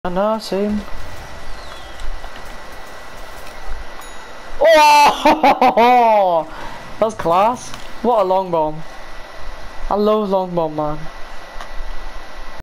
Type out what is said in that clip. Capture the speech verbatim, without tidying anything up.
I know, same. Oh, that's class. What a long bomb. I love long bomb, man.